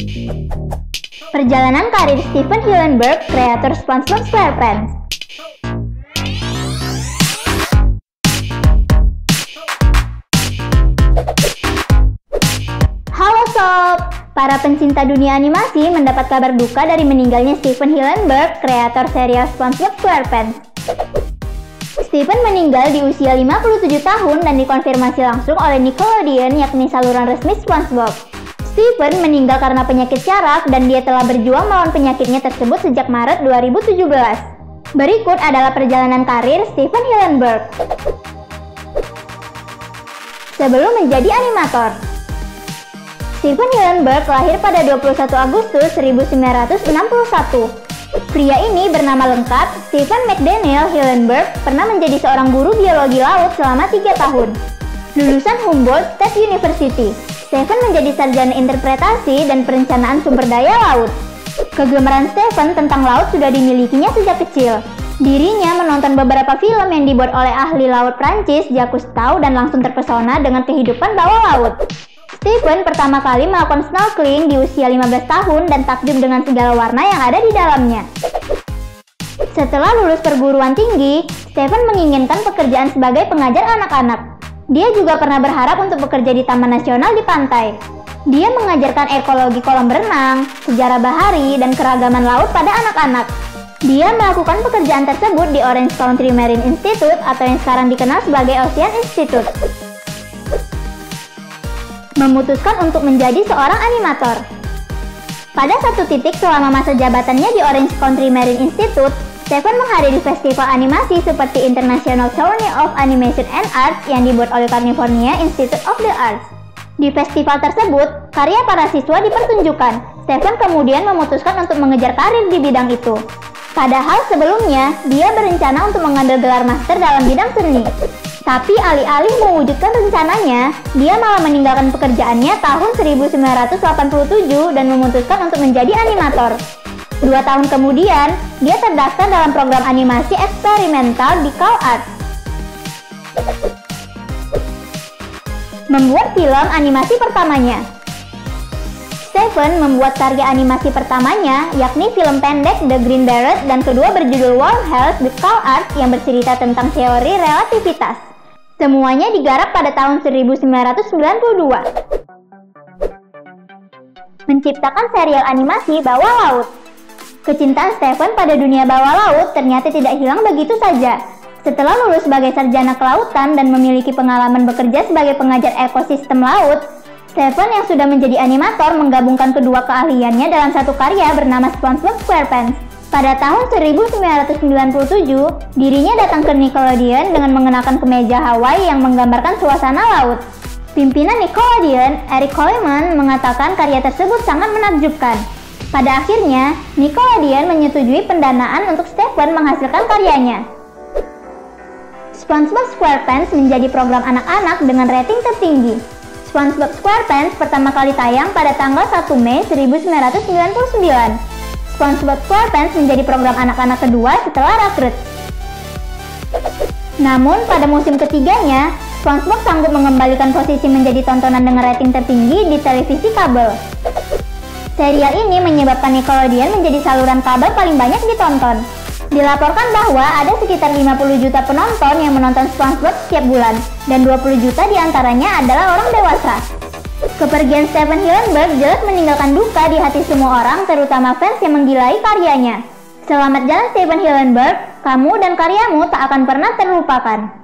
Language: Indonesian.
Perjalanan karir Steven Hillenburg, kreator SpongeBob SquarePants. Halo sob! Para pencinta dunia animasi mendapat kabar duka dari meninggalnya Steven Hillenburg, kreator serial SpongeBob SquarePants. Steven meninggal di usia 57 tahun dan dikonfirmasi langsung oleh Nickelodeon, yakni saluran resmi SpongeBob. Steven meninggal karena penyakit syaraf dan dia telah berjuang melawan penyakitnya tersebut sejak Maret 2017. Berikut adalah perjalanan karir Steven Hillenburg. Sebelum menjadi animator, Steven Hillenburg lahir pada 21 Agustus 1961. Pria ini bernama lengkap Stephen McDaniel Hillenburg, pernah menjadi seorang guru biologi laut selama 3 tahun. Lulusan Humboldt State University, Stephen menjadi sarjana interpretasi dan perencanaan sumber daya laut. Kegemaran Stephen tentang laut sudah dimilikinya sejak kecil. Dirinya menonton beberapa film yang dibuat oleh ahli laut Prancis, Jacques Cousteau, dan langsung terpesona dengan kehidupan bawah laut. Steven pertama kali melakukan snorkeling di usia 15 tahun dan takjub dengan segala warna yang ada di dalamnya. Setelah lulus perguruan tinggi, Steven menginginkan pekerjaan sebagai pengajar anak-anak. Dia juga pernah berharap untuk bekerja di Taman Nasional di pantai. Dia mengajarkan ekologi kolam berenang, sejarah bahari, dan keragaman laut pada anak-anak. Dia melakukan pekerjaan tersebut di Orange County Marine Institute atau yang sekarang dikenal sebagai Ocean Institute. Memutuskan untuk menjadi seorang animator. Pada satu titik selama masa jabatannya di Orange County Marine Institute, Steven menghadiri festival animasi seperti International Tourney of Animation and Arts yang dibuat oleh California Institute of the Arts. Di festival tersebut, karya para siswa dipertunjukkan. Steven kemudian memutuskan untuk mengejar karir di bidang itu. Padahal sebelumnya, dia berencana untuk mengambil gelar master dalam bidang seni. Tapi alih-alih mewujudkan rencananya, dia malah meninggalkan pekerjaannya tahun 1987 dan memutuskan untuk menjadi animator. 2 tahun kemudian, dia terdaftar dalam program animasi eksperimental di CalArts. Membuat film animasi pertamanya. Steven membuat karya animasi pertamanya, yakni film pendek The Green Beret, dan kedua berjudul Warm Health di CalArts yang bercerita tentang teori relativitas. Semuanya digarap pada tahun 1992. Menciptakan serial animasi bawah laut. Kecintaan Steven pada dunia bawah laut ternyata tidak hilang begitu saja. Setelah lulus sebagai sarjana kelautan dan memiliki pengalaman bekerja sebagai pengajar ekosistem laut, Steven yang sudah menjadi animator menggabungkan kedua keahliannya dalam satu karya bernama SpongeBob SquarePants. Pada tahun 1997, dirinya datang ke Nickelodeon dengan mengenakan kemeja Hawaii yang menggambarkan suasana laut. Pimpinan Nickelodeon, Eric Coleman, mengatakan karya tersebut sangat menakjubkan. Pada akhirnya, Nickelodeon menyetujui pendanaan untuk Steven menghasilkan karyanya. SpongeBob SquarePants menjadi program anak-anak dengan rating tertinggi. SpongeBob SquarePants pertama kali tayang pada tanggal 1 Mei 1999. SpongeBob SquarePants menjadi program anak-anak kedua setelah Rugrats. Namun, pada musim ketiganya, SpongeBob sanggup mengembalikan posisi menjadi tontonan dengan rating tertinggi di televisi kabel. Serial ini menyebabkan Nickelodeon menjadi saluran kabel paling banyak ditonton. Dilaporkan bahwa ada sekitar 50 juta penonton yang menonton SpongeBob setiap bulan, dan 20 juta diantaranya adalah orang dewasa. Kepergian Steven Hillenburg jelas meninggalkan duka di hati semua orang, terutama fans yang menggilai karyanya. Selamat jalan Steven Hillenburg, kamu dan karyamu tak akan pernah terlupakan.